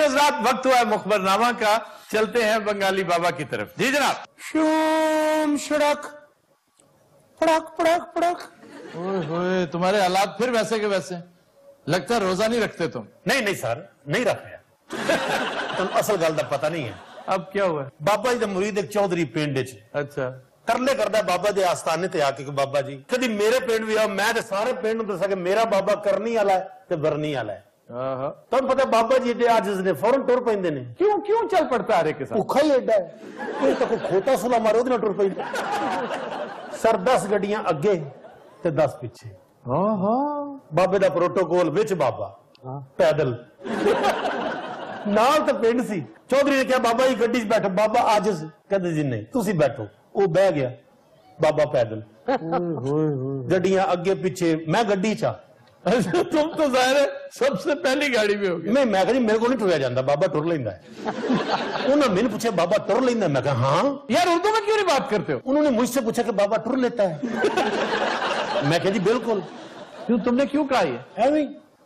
حضرات وقت ہوا ہے مخبرنامہ کا، چلتے ہیں بنگالی بابا کی طرف. جی جناب. شوم شڑک پڑک پڑک پڑک. ہوئے تمہارے حالات پھر ویسے کے ویسے، لگتا ہے روزہ نہیں رکھتے تم. نہیں سر نہیں رکھ رہا. تم اصل گل دا پتہ نہیں ہے. اب کیا ہوا؟ بابا جی دا مرید ایک چودھری پنڈ وچ اچھا کرلے کردا بابا دے آستانے تے آ کے کہ بابا جی کدی میرے پنڈ بھی آؤ، میں تے سارے پنڈ نوں دساں کہ میرا بابا کرنی والا ہے تے برنی والا ہے. تم پتہ بابا جی ایڈے عاجز نے، فوراً ٹر پیندے نے. کیوں چل پڑتا ہے کے ساتھ؟ اوکھا ہی ایڈا ہے، کوئی تک کھوتا سلا مارے وہ ٹر پیندا. سر 10 گڈیاں اگے تے 10 پیچھے. بابے دا پروٹوکول وچ بابا پیدل نال تے پنڈ سی. چودھری نے کہا بابا جی گڈی 'چ بیٹھو. بابا عاجز کہندے جی نہیں تسی بیٹھو. وہ بہ گیا، بابا پیدل. گڈیاں اگے پیچھے، میں گڈی چا. تم تو ظاہر ہے سب سے پہلی گاڑی میں ہوگی. میں کہا جی میرے کو نہیں ٹریا جاتا، بابا ٹر لیندا ہے. انہوں نے میں نے پوچھا بابا ٹر لیندا ہے؟ میں کہا ہاں. یار اردو میں کیوں نہیں بات کرتے ہو؟ انہوں نے مجھ سے پوچھا کہ بابا ٹر لیتا ہے؟ میں کہا جی بالکل. کیوں تم نے کیوں کہا یہ؟ ایویں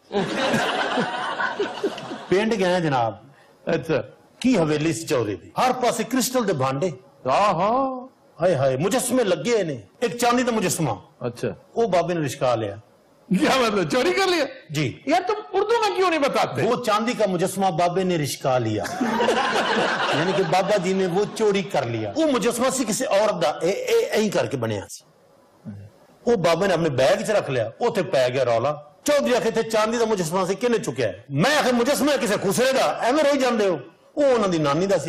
پنڈ گئے ہیں جناب. اچھا کی حویلی سی چودھری دی، ہر پاسے کرسٹل دے بھانڈے، ہائے ہائے مجسمے لگے نے. ایک چاندی دا مجسمہ. اچھا وہ بابے نے رشکا لیا. کیا مطلب چوری کر لیا؟ جی. یار تم اردو میں کیوں نہیں بتاتے؟ وہ چاندی کا مجسمہ بابے نے رشکا لیا. یعنی کہ بابا جی نے وہ چوری کر لیا. وہ مجسمہ سی کسی عورت دا ایں کر کے بنیا سی. وہ بابے نے اپنے بیگ چ رکھ لیا. اوتھے پی گیا رولا. چودھری آخے تھے چاندی دا مجسمہ سی کنے چکیا ہے؟ میں آخے مجسمہ کسے خسرے دا ایویں رہی جاندے ہو. وہ انہاں دی نانی دا سی.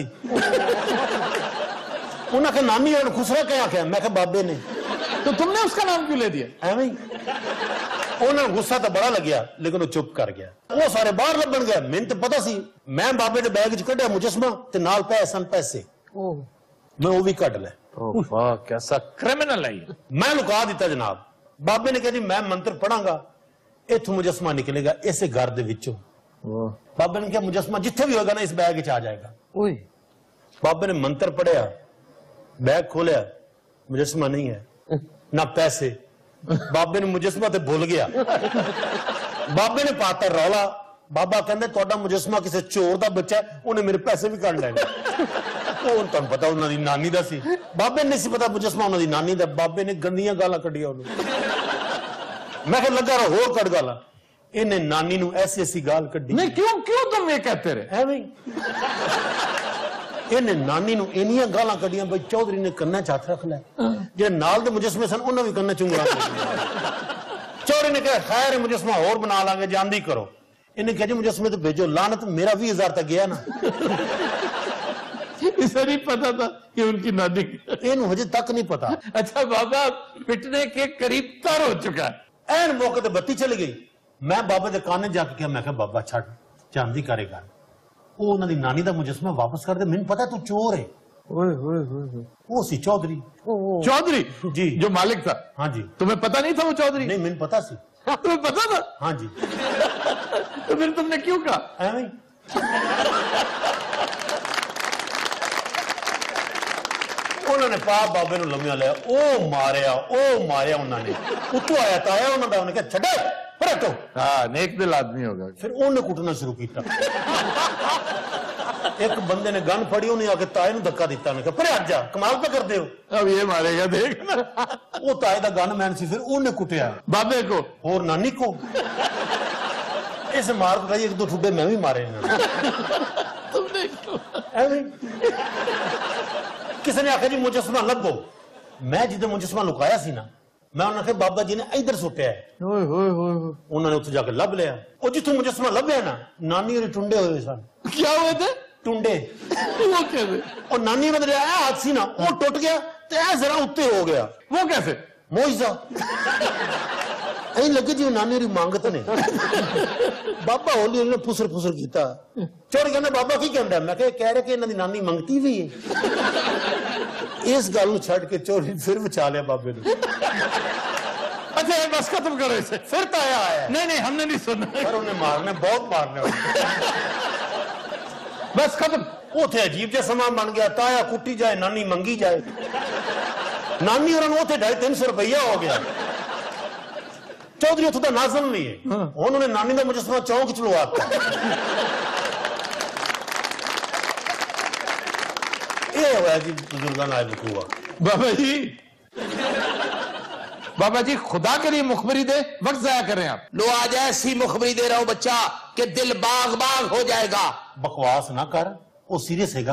انہاں کہ نانی اور خسرا کیا آخیا؟ میں کہ بابے نے. تو تم نے اس کا نام کیوں لے دیا؟ ایویں انہوں نے غصہ تو بڑا لگیا لیکن وہ چپ کر گیا. وہ سارے باہر لبن گیا. میں تو پتا سی میں بابے دے بیگ چ کڈیا مجسمہ تے نال پے سن پیسے. میں وہ بھی کڈ لے. واہ کیسا کرمنل ہے. میں لکا دیتا جناب. بابے نے کہا جی میں منتر پڑھاں گا اتھوں مجسمہ نکلے گا اسے گھر دے وچوں. بابے نے کہا مجسمہ جتھے بھی ہوگا نا اس بیگ چ آ جائے گا. بابے نے منتر پڑھیا، بیگ کھولیا، مجسمہ نہیں ہے نہ پیسے. بابے نے مجسمہ تے بھول گیا. بابے نے پاتا رولا. بابا کہندے تہاڈا مجسمہ کسے چور دا بچہ ہے، انہیں میرے پیسے بھی کڈ لے. وہ تانوں پتہ انہاں دی نانی دا سی. بابے نے نہیں سی پتا مجسمہ انہاں دی نانی دا. بابے نے گندیاں گالاں کڈیاں انہوں. میں کہ لگا رہا ہور کڈ گالاں. انہیں نانی نو ایسی ایسی گال کڈی. نہیں کیوں تم یہ کہتے رہے؟ ایویں انہیں نانی نو انیاں گالاں کڈیاں بھئی چودھری نے کنا چ ہاتھ رکھ لے. جے نال دے مجسمے سن انہاں بھی کنا چنگڑا. چودھری نے کہا خیر مجسمہ اور بنا لاں گے جاندی کرو. انہیں کہا جی مجسمے تو بھیجو. لعنت میرا 20,000 تک گیا نا. اسے نہیں پتا تھا کہ ان کی نانی. انہوں ہجے تک نہیں پتا. اچھا بابا پٹنے کے قریب تر ہو چکا ہے. این موقع تے بتی چلی گئی. میں بابا دے کانے جا کے کہا میں کہا بابا چھڑ چاندی کرے گا. وہ انہوں نے نانی دا مجسمہ واپس کر دے. میں نے پتا تو چور ہے. وہ سی چودھری. چودھری جی جو مالک تھا. ہاں جی. تمہیں پتا نہیں تھا وہ چودھری؟ نہیں میں نے پتا سی. تمہیں پتا تھا؟ ہاں جی. تو پھر تم نے کیوں کہا؟ ایویں انہوں نے پاپ بابے نو لمیا لیا. او ماریا انہوں نے. اتو آیا تایا انہوں نے کہا چھڑے پرٹو. ہاں نیک دل آدمی ہوگا. پھر انہوں نے کٹنا شروع کیتا. ایک بندے نے گن پھڑی انہیں آ کے تائے نو دھکا دیتا. انہوں نے کہا پرے ہٹ جا کمال پہ کرتے ہو. اب یہ مارے گا دیکھ. وہ تائے دا گن مین سی. پھر انہوں نے کٹیا بابے کو اور نانی کو. اسے مار کو کہا ایک دو ٹھڈے میں بھی مارے. تم نے کسی نے آخر جی مجسمہ لبو. میں جدے مجسمہ لکایا سی نا میں انہوں نے کہا بابا جی نے ادھر سٹیا ہے. انہوں نے اتنے جا کے لب لیا. وہ جتوں مجسمہ لبیا نا نانی اور ٹنڈے ہوئے سن. کیا ہوئے تھے؟ ٹنڈے. وہ کیسے؟ اور نانی بدلے آیا ہاتھ سی نا وہ ٹوٹ گیا تو اے ذرا اتنے ہو گیا. وہ کیسے؟ موجزہ. این لگے جی نانی ری مانگت نے. بابا ہولی انہوں نے پسر پسر کیتا. چوری کہنا بابا کی کہندا ہے؟ میں کہہ رہے کہ انہوں نے نانی منگتی بھی ہے. اس گل نو چھڑ کے چوری پھر بچا لیا بابے نے. اچھا بس ختم کرو اسے. پھر تایا آیا. نہیں ہم نے نہیں سنا. پر انہیں مارنے بہت مارنے. بس ختم. وہ تھے عجیب جا سامان بن گیا. تایا کٹی جائے نانی منگی جائے. نانی اور وہ تھے 250-300 روپیہ ہو گیا. چودھری اتھو دا ناظم نہیں ہے. انہوں نے نانی دا مجسمہ چونک چلواتا. ہوا جی بزرگان آئے بکوا بابا جی خدا کے لیے مخبری دے، وقت ضائع کر رہے ہیں آپ. لو آج ایسی مخبری دے رہا ہوں بچہ کہ دل باغ باغ ہو جائے گا. بکواس نہ کر، وہ سیریس ہے گا.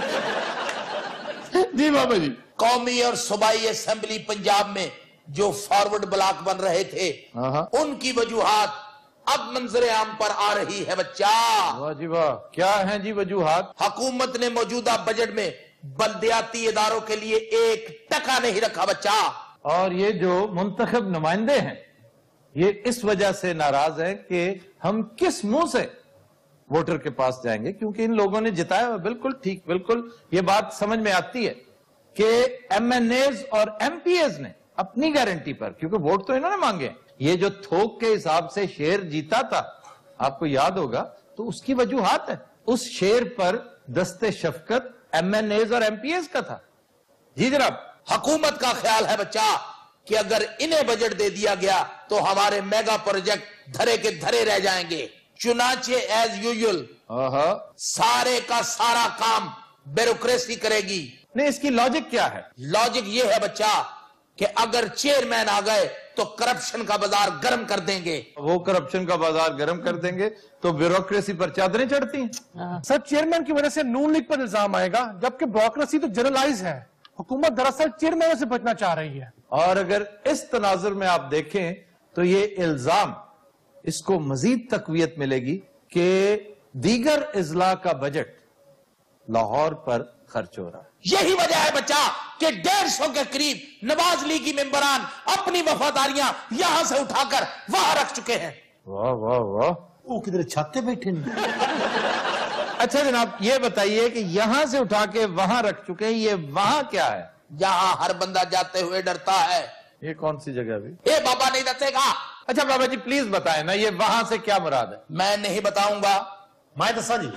جی بابا جی. قومی اور صوبائی اسمبلی پنجاب میں جو فارورڈ بلاک بن رہے تھے ان کی وجوہات اب منظر عام پر آ رہی ہے بچہ. واہ جی واہ، کیا ہیں جی وجوہات؟ حکومت نے موجودہ بجٹ میں بلدیاتی اداروں کے لیے 1 ٹکا نہیں رکھا بچہ. اور یہ جو منتخب نمائندے ہیں یہ اس وجہ سے ناراض ہیں کہ ہم کس منہ سے ووٹر کے پاس جائیں گے، کیونکہ ان لوگوں نے جتایا ہوا. بالکل ٹھیک، بالکل یہ بات سمجھ میں آتی ہے کہ ایم این ایز اور ایم پی ایز نے اپنی گارنٹی پر، کیونکہ ووٹ تو انہوں نے مانگے، یہ جو تھوک کے حساب سے شیر جیتا تھا آپ کو یاد ہوگا، تو اس کی وجوہات ہے. اس شیر پر دست شفقت ایم این ایز اور ایم پی ایز کا تھا. جی جناب. حکومت کا خیال ہے بچہ کہ اگر انہیں بجٹ دے دیا گیا تو ہمارے میگا پروجیکٹ دھرے کے دھرے رہ جائیں گے. چنانچہ ایز یوزول سارے کا سارا کام بیوروکریسی کرے گی. نہیں، اس کی لاجک کیا ہے؟ لاجک یہ ہے بچہ کہ اگر چیئرمین آ گئے تو کرپشن کا بازار گرم کر دیں گے. وہ کرپشن کا بازار گرم کر دیں گے تو بیوروکریسی پر چادریں چڑھتی ہیں. سر چیئرمین کی وجہ سے نون لیگ پر الزام آئے گا، جبکہ بیوروکریسی تو جنرلائز ہے. حکومت دراصل چیئرمینوں سے بچنا چاہ رہی ہے. اور اگر اس تناظر میں آپ دیکھیں تو یہ الزام، اس کو مزید تقویت ملے گی کہ دیگر اضلاع کا بجٹ لاہور پر خرچ ہو رہا ہے. یہی وجہ ہے بچہ کہ 150 کے قریب نواز لیگی ممبران اپنی وفاداریاں یہاں سے اٹھا کر وہاں رکھ چکے ہیں. واہ واہ واہ. وہ کدھر چھاتے بیٹھے ہیں. اچھا جناب یہ بتائیے کہ یہاں سے اٹھا کے وہاں رکھ چکے ہیں، یہ وہاں کیا ہے؟ یہاں ہر بندہ جاتے ہوئے ڈرتا ہے. یہ کون سی جگہ بھی؟ اے بابا نہیں دسے گا. اچھا بابا جی پلیز بتائیں نا، یہ وہاں سے کیا مراد ہے؟ میں نہیں بتاؤں گا. میں دسا جی.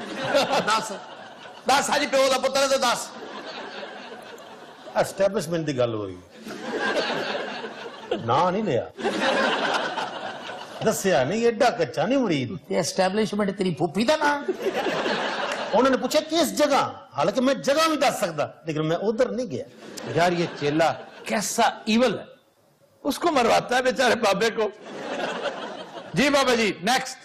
دس حاجی پیو دا پتر ہے تو 10. اسٹیبلشمنٹ دی گل ہوئی نا نہیں لیا، دسیا نہیں، ایڈا کچا نہیں مرید. اسٹیبلشمنٹ تیری پھوپھی دا نا. انہوں نے پوچھا کس جگہ، حالانکہ میں جگہ بھی دس سکتا لیکن میں ادھر نہیں گیا. یار یہ چیلا کیسا ایول ہے، اس کو مرواتا ہے بیچارے بابے کو. جی بابا جی نیکسٹ.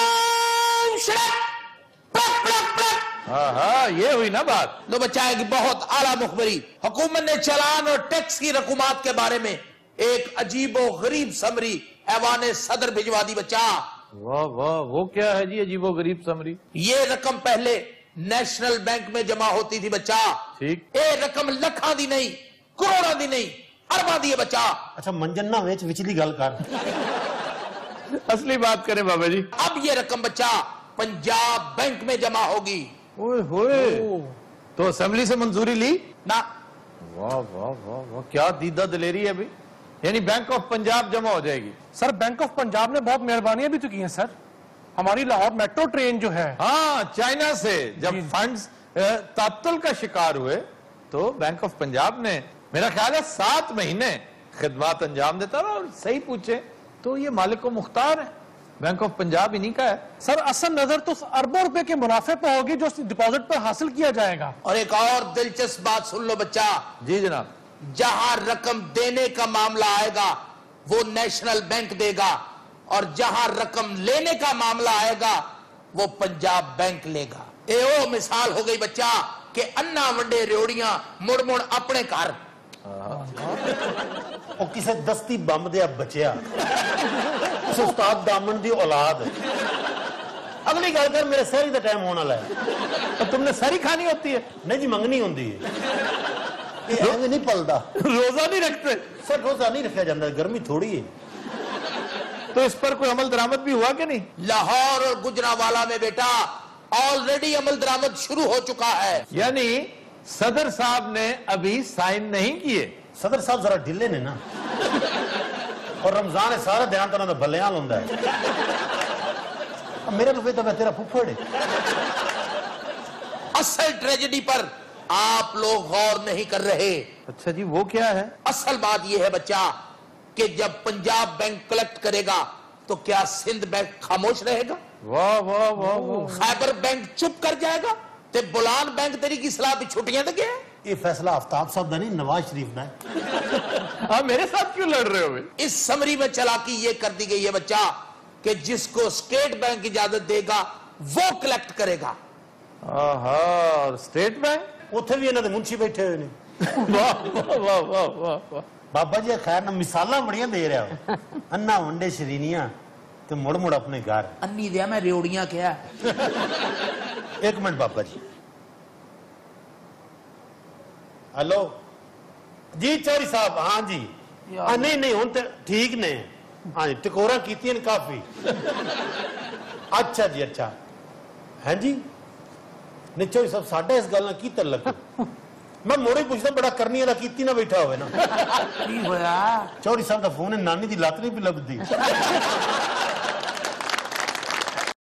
ہاں یہ ہوئی نا بات. لو بچہ ایک بہت اعلیٰ مخبری. حکومت نے چلان اور ٹیکس کی رقومات کے بارے میں ایک عجیب و غریب سمری ایوان صدر بھجوا دی بچہ. واہ واہ، وہ کیا ہے جی عجیب و غریب سمری؟ یہ رقم پہلے نیشنل بینک میں جمع ہوتی تھی بچہ. ٹھیک. اے رقم لکھاں دی نہیں، کروڑاں دی نہیں، ارباں دی ہے بچہ. اچھا منجن نہ ویچ وچلی گل کر، اصلی بات کریں بابا جی. اب یہ رقم بچہ پنجاب بینک میں جمع ہوگی. اوئے ہوئے، تو اسمبلی سے منظوری لی نہ. واہ واہ واہ واہ، کیا دیدہ دلیری ہے ابھی. یعنی بینک آف پنجاب جمع ہو جائے گی. سر بینک آف پنجاب نے بہت مہربانیاں بھی تو کی ہیں سر. ہماری لاہور میٹرو ٹرین جو ہے، ہاں چائنا سے جب فنڈز تعطل کا شکار ہوئے تو بینک آف پنجاب نے میرا خیال ہے 7 مہینے خدمات انجام دیتا رہا. اور صحیح پوچھے تو یہ مالک و مختار ہے، بینک آف پنجاب انہی کا ہے. سر اصل نظر تو اربوں روپے کے منافع پہ ہوگی جو ڈپازٹ پر حاصل کیا جائے گا. اور ایک اور دلچسپ بات سن لو بچہ. جی جناب. جہاں رقم دینے کا معاملہ آئے گا وہ نیشنل بینک دے گا، اور جہاں رقم لینے کا معاملہ آئے گا وہ پنجاب بینک لے گا. اے او مثال ہو گئی بچہ کہ انا ونڈے ریوڑیاں مڑ مڑ اپنے گھر. وہ کسے دستی بمب دیا بچیا، اس استاد دامن دی اولاد. اگلی گل کر، میرے سہری دا ٹائم ہونا لائے. تم نے ساری کھانی ہوتی ہے؟ نہیں جی منگنی ہوندی ہے. یہ نہیں پلدا. روزہ نہیں رکھتے سر؟ روزہ نہیں رکھا جاتا، گرمی تھوڑی ہے. تو اس پر کوئی عمل درآمد بھی ہوا کہ نہیں؟ لاہور اور گجرانوالہ میں بیٹا آلریڈی عمل درآمد شروع ہو چکا ہے. یعنی صدر صاحب نے ابھی سائن نہیں کیے. صدر صاحب ذرا ڈھلے نے نا، اور رمضان ہے سارا دھیان تو نہ بلیاں لوندا ہے. میرے تو میں تیرا پھپھڑ ہے. اصل ٹریجڈی پر آپ لوگ غور نہیں کر رہے. اچھا جی وہ کیا ہے؟ اصل بات یہ ہے بچہ کہ جب پنجاب بینک کلیکٹ کرے گا تو کیا سندھ بینک خاموش رہے گا؟ واہ واہ واہ واہ. خیبر بینک چپ کر جائے گا؟ تے بلان بینک تیری کی صلاح بھی چھٹیاں دے گئے. ये फैसला आफ्ताब साहब का नहीं, नवाज शरीफ का है। आप मेरे साथ क्यों लड़ रहे हो भाई? इस समरी में चालाकी ये कर दी गई है बच्चा कि जिसको स्टेट बैंक इजाजत देगा वो कलेक्ट करेगा। और स्टेट बैंक उत्थे भी इन्होंने मुंशी बैठे हुए ने। वाह वाह वाह वाह वाह वाह। बाबा जी खैर ना मिसाला बड़िया दे रहा हो, अन्ना वंडे शरीनिया ते मुड़ मुड़ अपने घर। अन्नी दिया मैं रेवड़ियां क्या। एक मिनट बाबा जी। हेलो जी चौधरी साहब। हाँ जी। नहीं नहीं हुण ते ठीक ने। हाँ जी टकोरा कीतियां काफी। अच्छा जी अच्छा। है जी नहीं चौधरी साहब साडा इस गल नाल की तल्लक? मैं मोड़े पूछदा बड़ा करनी वाला कीती ना बैठा होवे ना। की होया? चौधरी साहब दा फोन है, नानी दी लत नहीं पी लगदी।